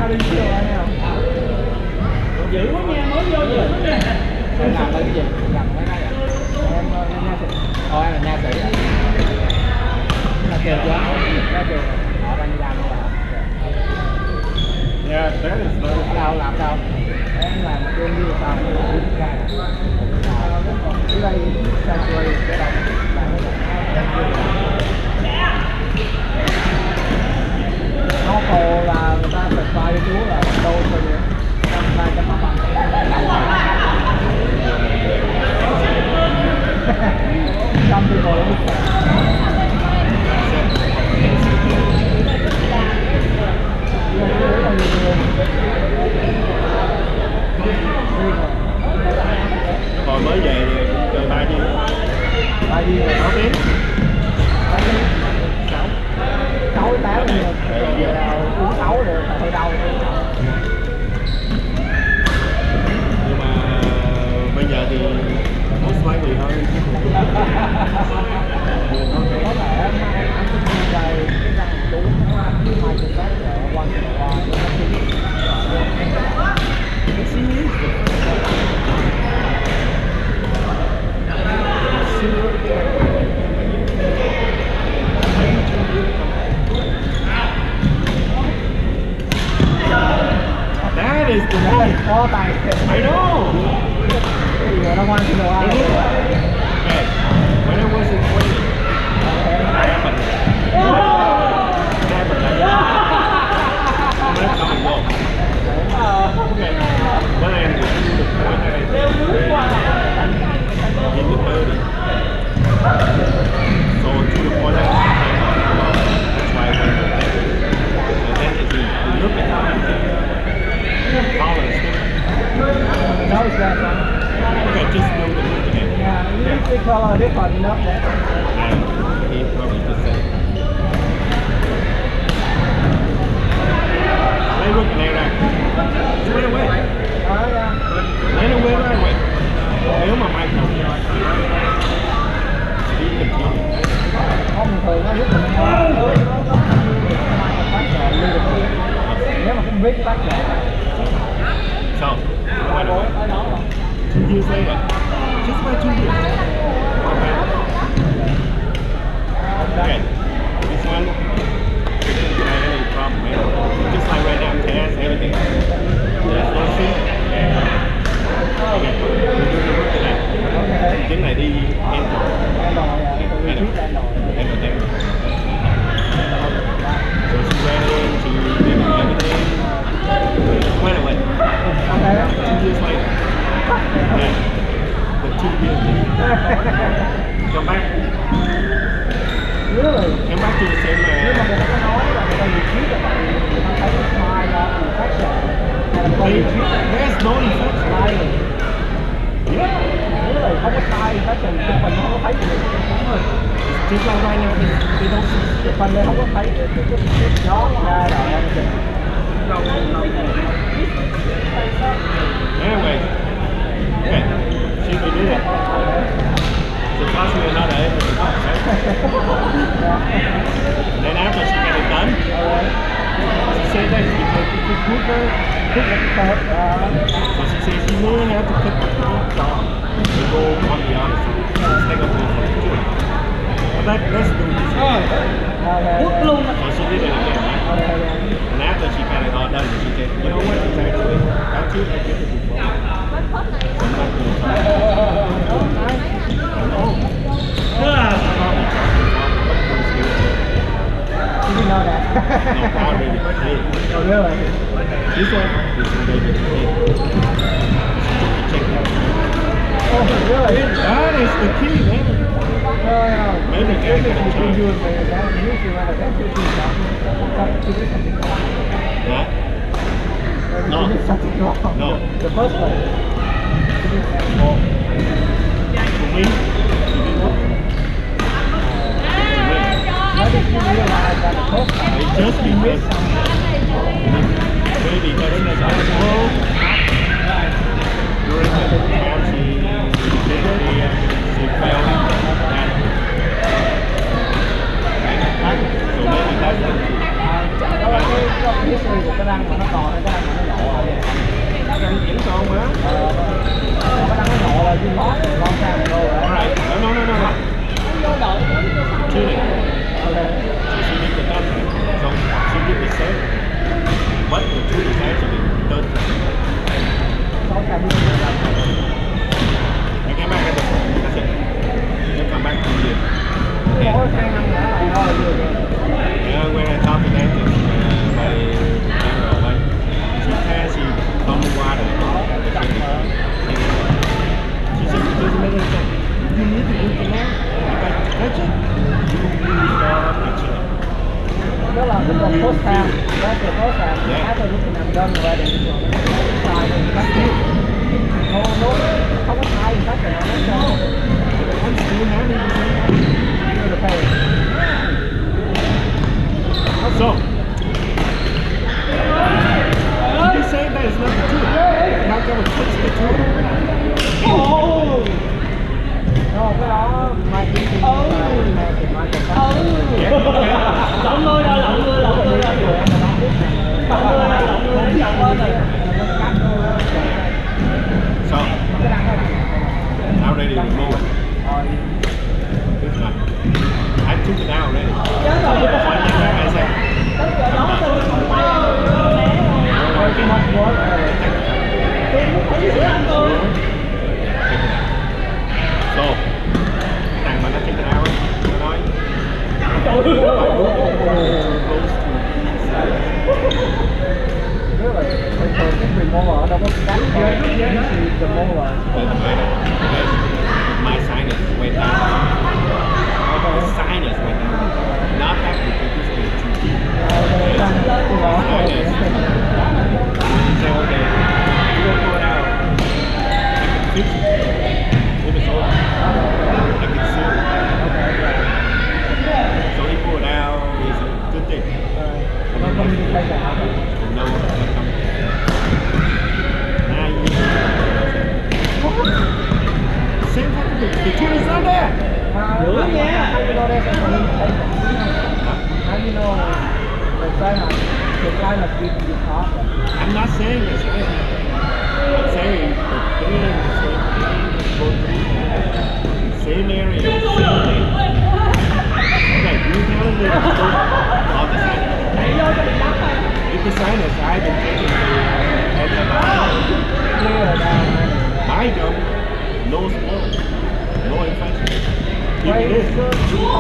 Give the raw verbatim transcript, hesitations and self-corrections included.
đi chưa anh em? Dữ quá nha, mới vô dữ quá nha. Em làm đây cái gì? Làm cái này à? Em nha sĩ. Ồ em là nha sĩ à? Là trường chưa? Ra trường. Họ đang đi làm rồi. Yeah, that is nice. Đâu làm đâu? Em làm trên đi sao? Ở đây sao chơi cái đâu? Nó khô là người ta phải fry chú là đâu thôi vậy? Trăm fry trăm ba bằng. Trăm thì ngồi lúc này. Hồi mới về thì chơi ba đi. Ba đi rồi. Sáu tiếng. Sáu. Sáu tám thì uống sáu rồi hơi đau. Nhưng mà bây giờ thì most likely thôi. Có thể anh anh cũng chơi cái răng chú hai chục cái rồi quanh qua That is the one. có tài. I know. Thì người nó ngoan thì đồ ăn. Okay. When I was in Kuwait, I happened. Happened like that. I'm not coming home. Okay. When I am to the point that I think in the thirty. So to the point that I that's why I went to that. And then if you look at how you follow the stick. Nó ra xong. Okay, just know the move again. Yeah, you need to color different enough there. And he probably just said. Lấy bước này ra. Straight away. Đó ra. Lấy nó quên ra vậy. Nếu mà mày không đi tìm kiếm. Không thường nó rất là ngon. Nếu mà không biết cái tác giả. So, by the way, two years later, just about two years. Okay. Okay. This one, we didn't have any problem, man. Just like right now, test everything. There's no shit. Okay. Cái này đi em rồi. Em đòi à, từ Em trước em đòi. em rồi em. So she ran in, she did everything. Went away. Two years later. Yeah. The two years later. Come back. Really? Come back to the same Nhưng mà uh, người ta có nói là người ta nhiệt huyết là tại vì người ta thấy cái smile là infection. Hay là có nhiệt huyết là there's no infection. smile. Really? Không có smile infection, chụp hình nó không có thấy được. Just like right now, they, they don't see. Chụp hình này không có thấy cái cái cái gió ra rồi em chụp. Anyway, okay, she can do it. So it cost me another eight hundred bucks, right? Then after she got it done, she said that she could cook cook her, cook the stuff. So she said she knew how to cook the food, so we go on the other side. Let's take a food for the two. But that, let's do this. Quất luôn. So she did it again, right? And after she got it all done, she said, you know what, it's actually, actually I did it before. So I'm not going to try it. Oh. Yeah. Probably tried it before, but it was good. You didn't know that. No, I already did. Oh, really? This one, this one they did. Check it out. Oh, really? That is the key, man. No, no. Maybe This is I can between try. you and me. That usually when I get to do something, to do something wrong. Huh? Maybe No. to do something wrong. No. The first one. To do something wrong. For me, you did what? Maybe you realize that the first time It just you miss because something. maybe because it's out of the world. During the time she did the, she felt that. So maybe that's the truth. Đó là cái cái history của cái răng mà nó to lên đó là cái con post time, that's the post time. After looking I'm done already. Sai thì cắt tiếp. Nó nó không có sai thì cắt rồi nó cho. I'm still having the same thing. Chưa được pay. So, you say that is not the truth. Not gonna fix the truth. Oh. No, cái đó mai chỉ thì mai thì mai thì cắt. Lộn người rồi, lộn người, lộn người rồi. Lộn người rồi, lộn người, lộn người rồi. So, now ready to remove it. This one. I took it out already. One thing that I said. Too much work. So, cái thằng mà nó check it out ấy, nó nói Really, thường cái remover đâu có cắt thôi. Usually the molar. Wait a minute, because my sinus went down. The sinus went down. Not that because this is too deep. Sinus. He said, okay, you go pull it out. I can fix it. If it's over, I can seal it. So he pulled it out. He said, good thing. Nó không đi thay cả. No, now you same fucking thing. The truth is not there. Dữ nha. How you know that's How you know the sinus, the sinus gives you problem? I'm not saying it's right. I'm saying the pain is the same pain, go through same area, same thing. Okay, you telling me the truth of the sinus? If the sinus, I've been taking the antibiotics. Clear down. My job, no swelling, no infection. If Wait, it is,